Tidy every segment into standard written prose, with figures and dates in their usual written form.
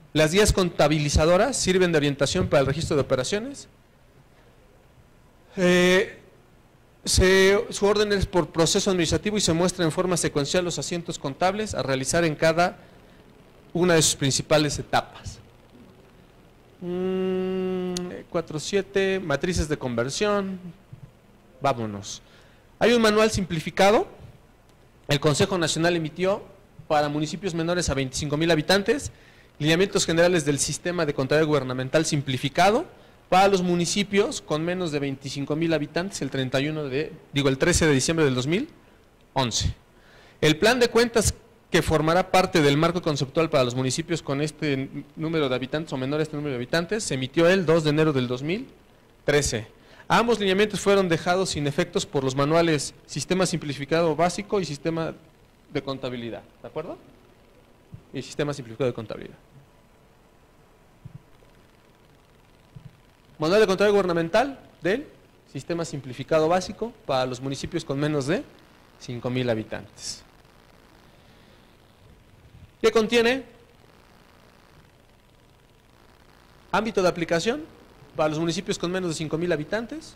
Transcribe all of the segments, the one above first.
Las guías contabilizadoras sirven de orientación para el registro de operaciones. Su orden es por proceso administrativo y se muestra en forma secuencial los asientos contables a realizar en cada una de sus principales etapas. 4.7, matrices de conversión. Vámonos. Hay un manual simplificado. El Consejo Nacional emitió para municipios menores a 25,000 habitantes lineamientos generales del sistema de contabilidad gubernamental simplificado para los municipios con menos de 25,000 habitantes el 13 de diciembre del 2011. El plan de cuentas que formará parte del marco conceptual para los municipios con este número de habitantes o menor a este número de habitantes se emitió el 2 de enero del 2013. Ambos lineamientos fueron dejados sin efectos por los manuales Sistema Simplificado Básico y Sistema de Contabilidad, ¿de acuerdo? Y Sistema Simplificado de Contabilidad. Manual de Contabilidad Gubernamental del Sistema Simplificado Básico para los municipios con menos de 5,000 habitantes. ¿Qué contiene? Ámbito de aplicación para los municipios con menos de 5,000 habitantes.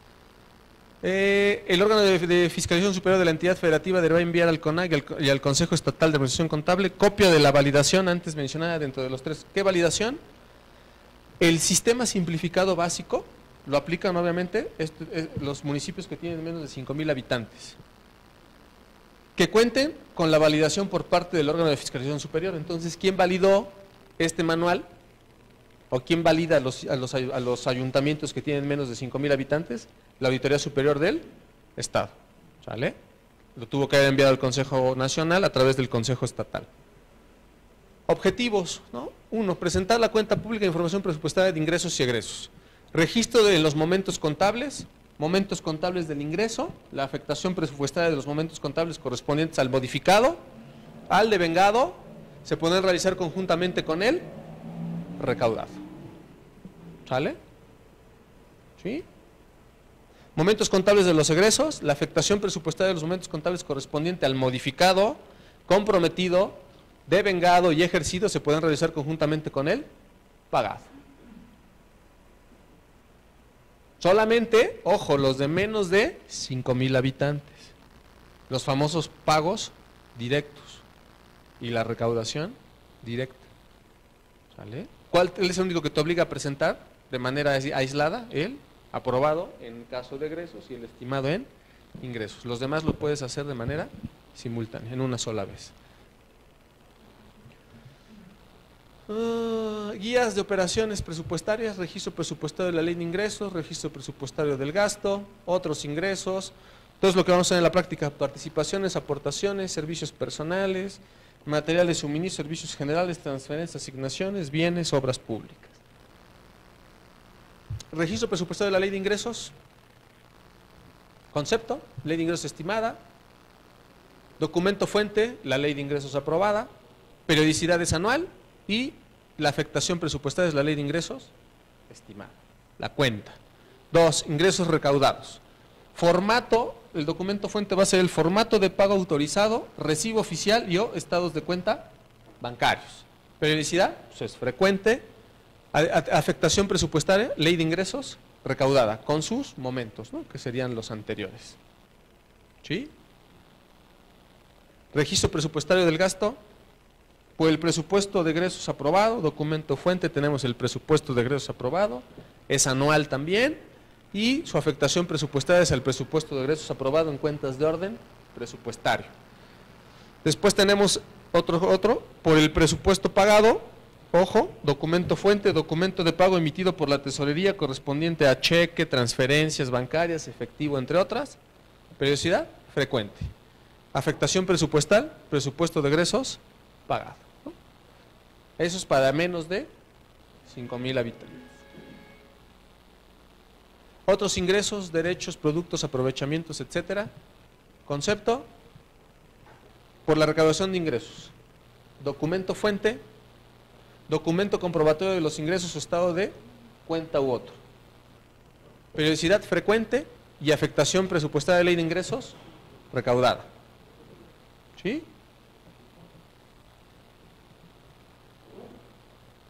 El órgano de fiscalización superior de la entidad federativa deberá enviar al CONAC y al Consejo Estatal de Administración Contable copia de la validación antes mencionada dentro de los tres. ¿Qué validación? El sistema simplificado básico lo aplican obviamente los municipios que tienen menos de 5,000 habitantes. Que cuenten con la validación por parte del órgano de fiscalización superior. Entonces, ¿quién validó este manual? ¿O quién valida a los ayuntamientos que tienen menos de 5,000 habitantes? La Auditoría Superior del Estado. ¿Sale? Lo tuvo que haber enviado al Consejo Nacional a través del Consejo Estatal. Objetivos, ¿no? 1. Presentar la cuenta pública de información presupuestaria de ingresos y egresos. Registro de los momentos contables del ingreso, la afectación presupuestaria de los momentos contables correspondientes al modificado, al devengado, se pueden realizar conjuntamente con el recaudado. ¿Sale? ¿Sí? Momentos contables de los egresos, la afectación presupuestaria de los momentos contables correspondiente al modificado, comprometido, devengado y ejercido se pueden realizar conjuntamente con el pagado. Solamente, ojo, los de menos de 5,000 habitantes. Los famosos pagos directos y la recaudación directa. ¿Sale? ¿Cuál es el único que te obliga a presentar de manera aislada? El aprobado en caso de egresos y el estimado en ingresos. Los demás lo puedes hacer de manera simultánea, en una sola vez. Guías de operaciones presupuestarias, registro presupuestario de la ley de ingresos, registro presupuestario del gasto, otros ingresos. Entonces lo que vamos a hacer en la práctica: participaciones, aportaciones, servicios personales, materiales de suministro, servicios generales, transferencias, asignaciones, bienes, obras públicas. Registro presupuestario de la ley de ingresos. Concepto: ley de ingresos estimada. Documento fuente: la ley de ingresos aprobada. Periodicidad es anual. Y la afectación presupuestaria es la ley de ingresos estimada, la cuenta. 2. Ingresos recaudados. Formato: el documento fuente va a ser el formato de pago autorizado, recibo oficial y o estados de cuenta bancarios. Periodicidad, pues es frecuente. Afectación presupuestaria, ley de ingresos recaudada, con sus momentos, ¿no? Que serían los anteriores. ¿Sí? Registro presupuestario del gasto. Por el presupuesto de egresos aprobado, documento fuente, tenemos el presupuesto de egresos aprobado, es anual también, y su afectación presupuestaria es el presupuesto de egresos aprobado en cuentas de orden presupuestario. Después tenemos otro, por el presupuesto pagado, ojo, documento fuente, documento de pago emitido por la tesorería correspondiente a cheque, transferencias bancarias, efectivo, entre otras. Periodicidad, frecuente. Afectación presupuestal, presupuesto de egresos pagado. Eso es para menos de 5,000 habitantes. Otros ingresos, derechos, productos, aprovechamientos, etcétera. Concepto: por la recaudación de ingresos. Documento fuente, documento comprobatorio de los ingresos o estado de cuenta u otro. Periodicidad frecuente y afectación presupuestaria de ley de ingresos recaudada. ¿Sí?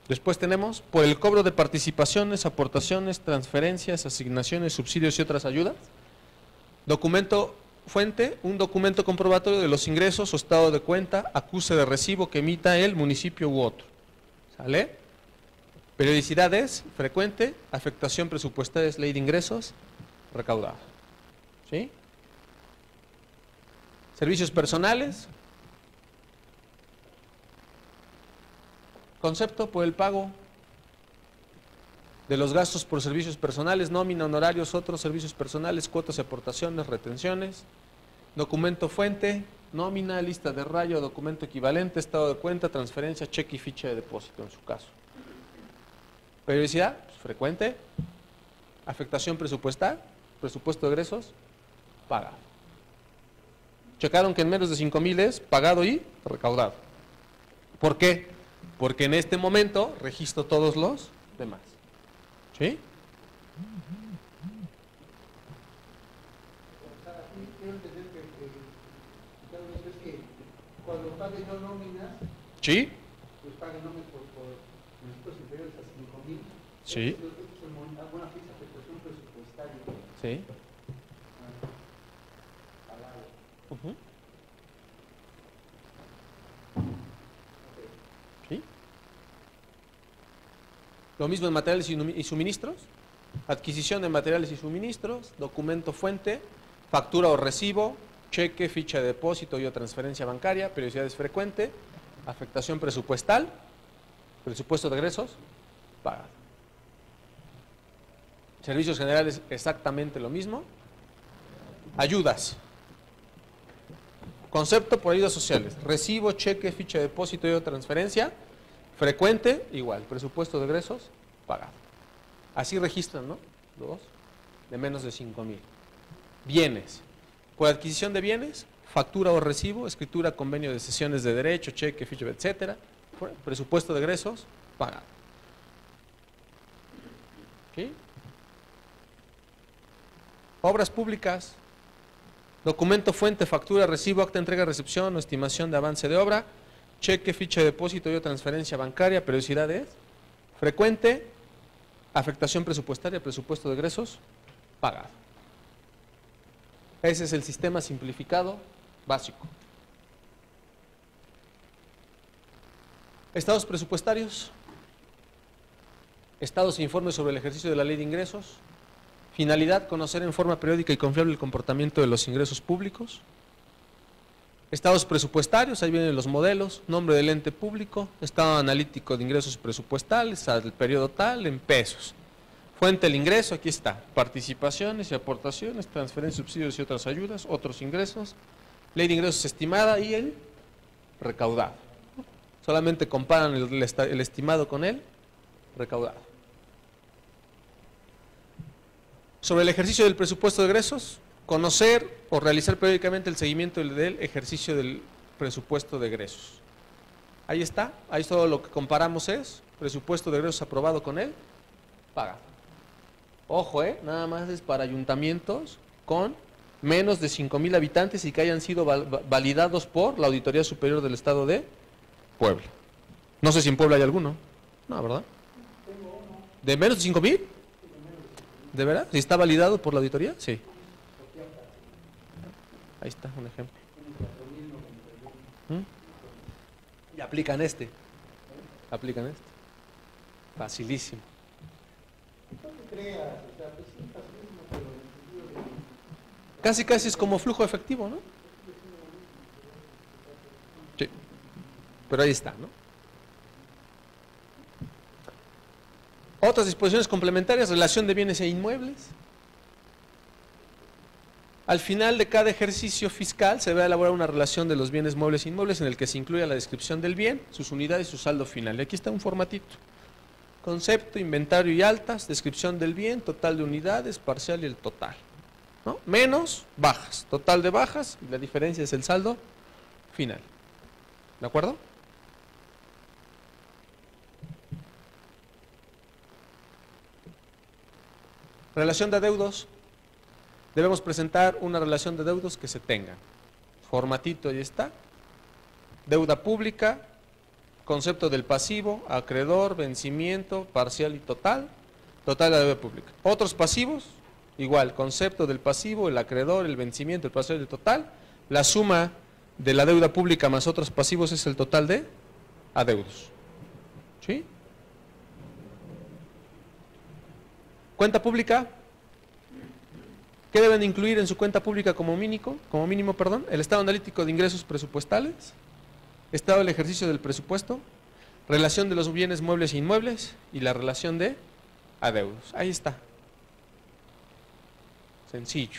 Después tenemos por el cobro de participaciones, aportaciones, transferencias, asignaciones, subsidios y otras ayudas. Documento fuente, un documento comprobatorio de los ingresos o estado de cuenta, acuse de recibo que emita el municipio u otro. ¿Sale? Periodicidad es frecuente, afectación presupuestaria es ley de ingresos, recaudada. ¿Sí? Servicios personales. Concepto por el pago de los gastos por servicios personales, nómina, honorarios, otros servicios personales, cuotas y aportaciones, retenciones. Documento fuente, nómina, lista de rayo, documento equivalente, estado de cuenta, transferencia, cheque y ficha de depósito en su caso. Periodicidad, pues, frecuente. Afectación presupuestal, presupuesto de egresos, pagado. Checaron que en menos de 5,000 es pagado y recaudado. ¿Por qué? Porque en este momento registro todos los demás. ¿Sí? Cuando pague yo nóminas, ¿Sí? pues pague nóminas por municipios inferiores a 5,000. Sí. Alguna ficha de afectación presupuestaria. Sí. Pagado. ¿Sí? Lo mismo en materiales y suministros. Adquisición de materiales y suministros, documento fuente, factura o recibo, cheque, ficha de depósito y o transferencia bancaria, periodicidad es frecuente, afectación presupuestal, presupuesto de egresos, pagado. Servicios generales exactamente lo mismo. Ayudas. Concepto por ayudas sociales. Recibo, cheque, ficha de depósito y o transferencia, frecuente, igual, presupuesto de egresos, pagado. Así registran, ¿no? Los de menos de 5,000. Bienes. Por adquisición de bienes, factura o recibo, escritura, convenio de cesiones de derecho, cheque, ficha, etcétera. Presupuesto de egresos, pagado. ¿Sí? Obras públicas. Documento fuente, factura, recibo, acta de entrega, recepción o estimación de avance de obra, cheque, ficha de depósito y o transferencia bancaria, periodicidad es frecuente, afectación presupuestaria, presupuesto de egresos, pagado. Ese es el sistema simplificado básico. Estados presupuestarios, estados e informes sobre el ejercicio de la ley de ingresos. Finalidad, conocer en forma periódica y confiable el comportamiento de los ingresos públicos. Estados presupuestarios, ahí vienen los modelos, nombre del ente público, estado analítico de ingresos presupuestales, al periodo tal, en pesos. Fuente del ingreso, aquí está, participaciones y aportaciones, transferencias, subsidios y otras ayudas, otros ingresos, ley de ingresos estimada y el recaudado. Solamente comparan el estimado con el recaudado. Sobre el ejercicio del presupuesto de egresos, conocer o realizar periódicamente el seguimiento del ejercicio del presupuesto de egresos. Ahí está, ahí todo lo que comparamos es presupuesto de egresos aprobado con él, pagado. Ojo, nada más es para ayuntamientos con menos de 5,000 habitantes y que hayan sido validados por la Auditoría Superior del Estado de Puebla. No sé si en Puebla hay alguno. No, ¿verdad? ¿De menos de 5,000? ¿De verdad? ¿Si está validado por la auditoría? Sí. Ahí está, un ejemplo. Y aplican este. Aplican este. Facilísimo. Casi es como flujo efectivo, ¿no? Sí. Pero ahí está, ¿no? Otras disposiciones complementarias, relación de bienes e inmuebles. Al final de cada ejercicio fiscal se va a elaborar una relación de los bienes muebles e inmuebles en el que se incluya la descripción del bien, sus unidades y su saldo final. Y aquí está un formatito. Concepto, inventario y altas, descripción del bien, total de unidades, parcial y el total. ¿No? Menos bajas, total de bajas, y la diferencia es el saldo final. ¿De acuerdo? Relación de adeudos. Debemos presentar una relación de adeudos que se tengan. Formatito, ahí está. Deuda pública, concepto del pasivo, acreedor, vencimiento, parcial y total, total de la deuda pública. Otros pasivos, igual, concepto del pasivo, el acreedor, el vencimiento, el parcial y el total. La suma de la deuda pública más otros pasivos es el total de adeudos. ¿Sí? Cuenta pública. ¿Qué deben incluir en su cuenta pública como mínimo? El estado analítico de ingresos presupuestales, estado del ejercicio del presupuesto, relación de los bienes muebles e inmuebles y la relación de adeudos. Ahí está. Sencillo.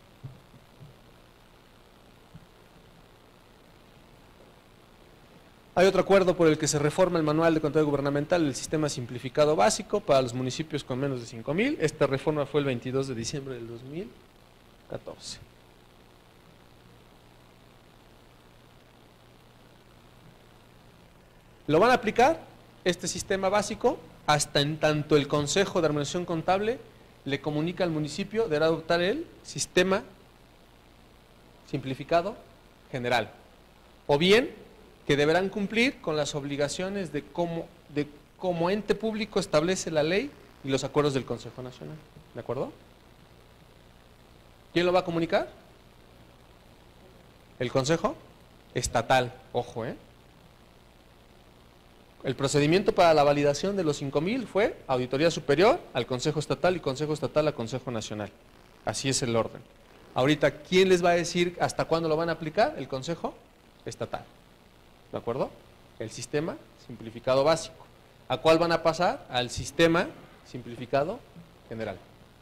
Hay otro acuerdo por el que se reforma el manual de control gubernamental del sistema simplificado básico para los municipios con menos de 5,000. Esta reforma fue el 22 de diciembre del 2014. Lo van a aplicar, este sistema básico, hasta en tanto el Consejo de Armonización Contable le comunica al municipio de adoptar el sistema simplificado general. O bien, que deberán cumplir con las obligaciones de cómo ente público establece la ley y los acuerdos del Consejo Nacional. ¿De acuerdo? ¿Quién lo va a comunicar? El Consejo Estatal. Ojo, El procedimiento para la validación de los 5,000 fue Auditoría Superior al Consejo Estatal y Consejo Estatal al Consejo Nacional. Así es el orden. Ahorita, ¿quién les va a decir hasta cuándo lo van a aplicar? El Consejo Estatal. ¿De acuerdo? El sistema simplificado básico. ¿A cuál van a pasar? Al sistema simplificado general.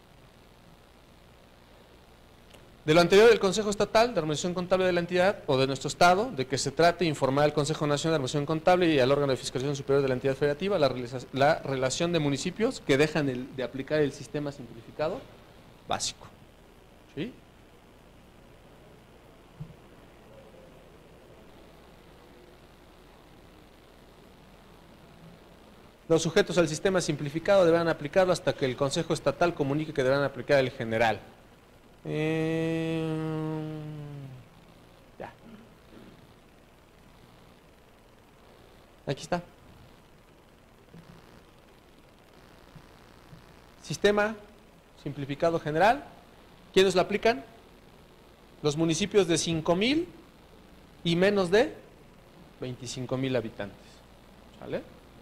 De lo anterior, el Consejo Estatal de Armonización Contable de la entidad o de nuestro Estado, de que se trate de informar al Consejo Nacional de Armonización Contable y al órgano de fiscalización superior de la entidad federativa la relación de municipios que dejan de aplicar el sistema simplificado básico. ¿Sí? Los sujetos al sistema simplificado deberán aplicarlo hasta que el Consejo Estatal comunique que deberán aplicar el general. Ya. Aquí está. Sistema simplificado general. ¿Quiénes lo aplican? Los municipios de 5,000 y menos de 25,000 habitantes. ¿Sale?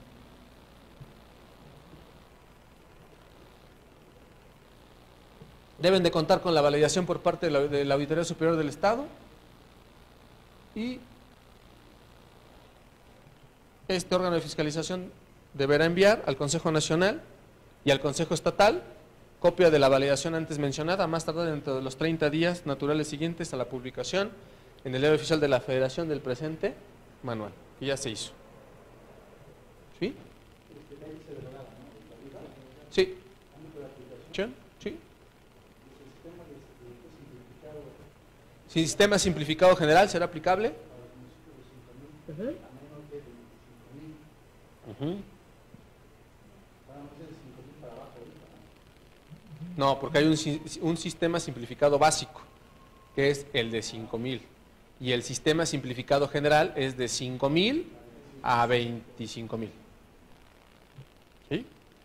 Deben de contar con la validación por parte de la Auditoría Superior del Estado y este órgano de fiscalización deberá enviar al Consejo Nacional y al Consejo Estatal copia de la validación antes mencionada, más tardar dentro de los 30 días naturales siguientes a la publicación en el Diario Oficial de la Federación del presente manual, que ya se hizo. ¿Sí? Sí. ¿Sí? ¿Sí? Sistema simplificado general será aplicable. No, porque hay un sistema simplificado básico, que es el de 5,000. Y el sistema simplificado general es de 5,000 a 25,000. ¿Sí?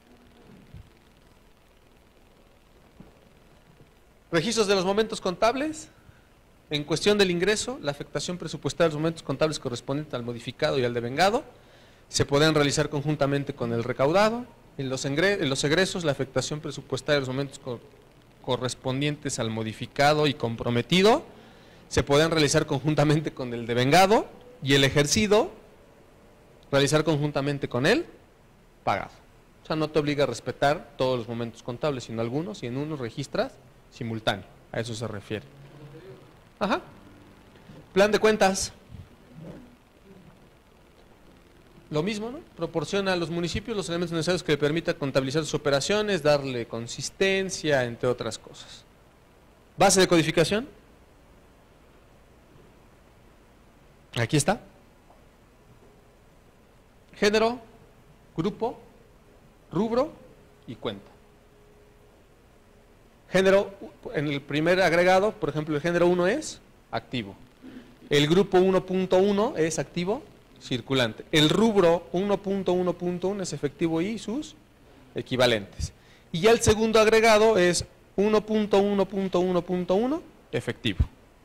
Registros de los momentos contables. En cuestión del ingreso, la afectación presupuestaria de los momentos contables correspondientes al modificado y al devengado se pueden realizar conjuntamente con el recaudado. En los egresos, la afectación presupuestaria de los momentos correspondientes al modificado y comprometido se pueden realizar conjuntamente con el devengado y el ejercido realizar conjuntamente con el pagado. O sea, no te obliga a respetar todos los momentos contables, sino algunos, y en unos registras simultáneo. A eso se refiere. Ajá. Plan de cuentas. Lo mismo, ¿no? Proporciona a los municipios los elementos necesarios que le permitan contabilizar sus operaciones, darle consistencia, entre otras cosas. Base de codificación. Aquí está. Género, grupo, rubro y cuenta. Género, en el primer agregado, por ejemplo, el género 1 es activo. El grupo 1.1 es activo circulante. El rubro 1.1.1 es efectivo y sus equivalentes. Y ya el segundo agregado es 1.1.1.1 efectivo.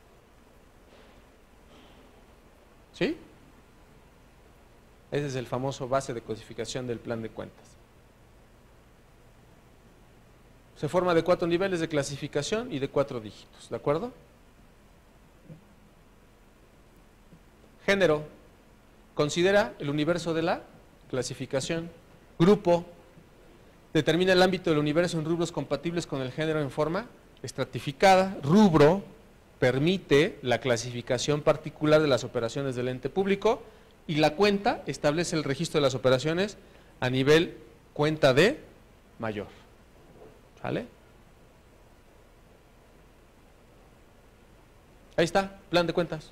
¿Sí? Ese es el famoso base de codificación del plan de cuentas. Se forma de 4 niveles de clasificación y de 4 dígitos, ¿de acuerdo? Género. Considera el universo de la clasificación. Grupo. Determina el ámbito del universo en rubros compatibles con el género en forma estratificada. Rubro. Permite la clasificación particular de las operaciones del ente público. Y la cuenta establece el registro de las operaciones a nivel cuenta de mayor. ¿Sale? Ahí está, plan de cuentas.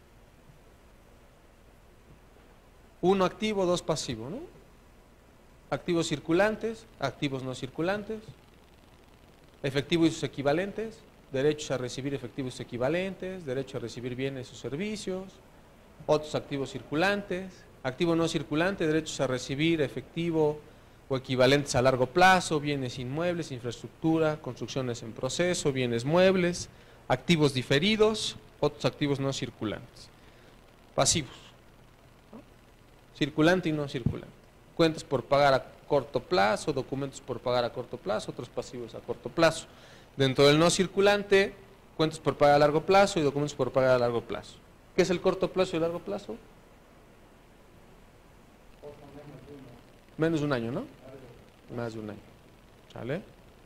1 activo, 2 pasivo, ¿no? Activos circulantes, activos no circulantes, efectivo y sus equivalentes, derechos a recibir efectivos y sus equivalentes, derecho a recibir bienes o servicios, otros activos circulantes, activo no circulante, derechos a recibir efectivo o equivalentes a largo plazo, bienes inmuebles, infraestructura, construcciones en proceso, bienes muebles, activos diferidos, otros activos no circulantes. Pasivos, ¿no? Circulante y no circulante. Cuentas por pagar a corto plazo, documentos por pagar a corto plazo, otros pasivos a corto plazo. Dentro del no circulante, cuentas por pagar a largo plazo y documentos por pagar a largo plazo. ¿Qué es el corto plazo y el largo plazo? Menos de un año, ¿no? Más de un año. ¿Sale?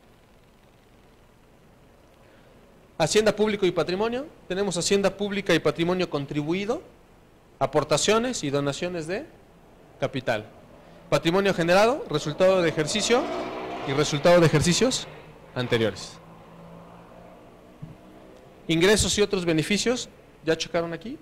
Hacienda público y patrimonio. Tenemos hacienda pública y patrimonio contribuido, aportaciones y donaciones de capital. Patrimonio generado, resultado de ejercicio y resultado de ejercicios anteriores. Ingresos y otros beneficios. ¿Ya checaron aquí?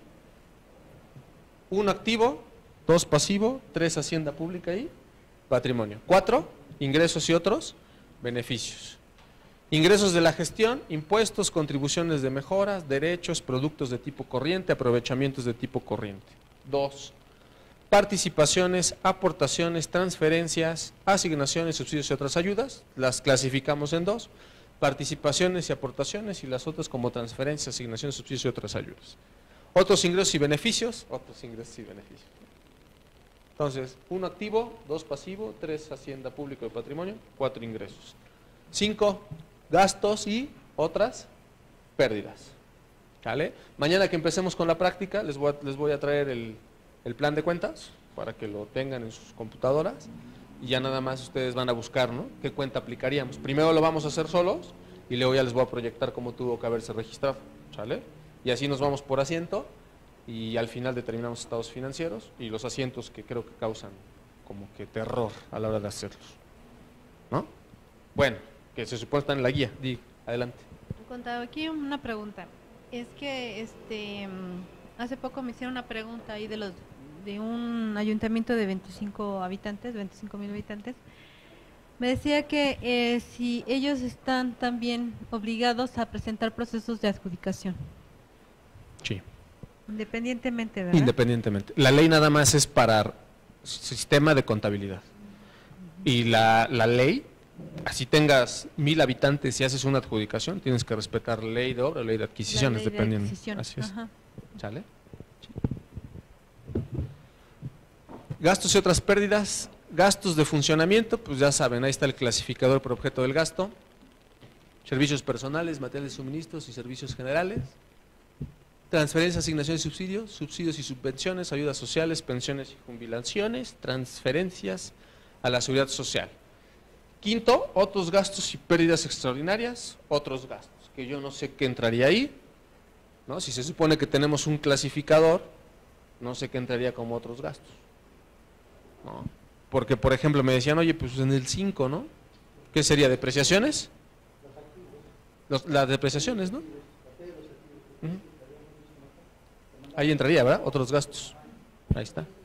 1 activo, 2 pasivo, 3 hacienda pública y patrimonio. 4, ingresos y otros beneficios. Ingresos de la gestión, impuestos, contribuciones de mejoras, derechos, productos de tipo corriente, aprovechamientos de tipo corriente. 2, participaciones, aportaciones, transferencias, asignaciones, subsidios y otras ayudas. Las clasificamos en 2. Participaciones y aportaciones y las otras como transferencias, asignaciones, subsidios y otras ayudas. Otros ingresos y beneficios, Entonces, 1 activo, 2 pasivo, 3 hacienda público y patrimonio, 4 ingresos. 5 gastos y otras pérdidas. ¿Vale? Mañana que empecemos con la práctica, les voy a traer el plan de cuentas para que lo tengan en sus computadoras. Y ya nada más ustedes van a buscar, ¿no? ¿Qué cuenta aplicaríamos? Primero lo vamos a hacer solos y luego ya les voy a proyectar cómo tuvo que haberse registrado, ¿sale? Y así nos vamos por asiento y al final determinamos estados financieros y los asientos que creo que causan como que terror a la hora de hacerlos, ¿no? Bueno, que se supone están en la guía. Adelante. Contado aquí una pregunta. Es que hace poco me hicieron una pregunta ahí de un ayuntamiento de 25 habitantes, 25,000 habitantes. Me decía que si ellos están también obligados a presentar procesos de adjudicación. Sí. Independientemente, ¿verdad? Independientemente. La ley nada más es para sistema de contabilidad. Y la ley, así tengas 1,000 habitantes y haces una adjudicación, tienes que respetar la ley de obra, ley de adquisiciones, dependiendo. Así es. Ajá. ¿Sale? Gastos y otras pérdidas. Gastos de funcionamiento, pues ya saben, ahí está el clasificador por objeto del gasto. Servicios personales, materiales de suministros y servicios generales. Transferencias, asignaciones y subsidios, subsidios y subvenciones, ayudas sociales, pensiones y jubilaciones, transferencias a la seguridad social. Quinto, otros gastos y pérdidas extraordinarias, otros gastos, que yo no sé qué entraría ahí, ¿no? Si se supone que tenemos un clasificador, no sé qué entraría como otros gastos, ¿no? Porque, por ejemplo, me decían, oye, pues en el 5, ¿no? ¿Qué sería? ¿Depreciaciones? Las depreciaciones, ¿no? Ahí entraría, ¿verdad? Otros gastos. Ahí está.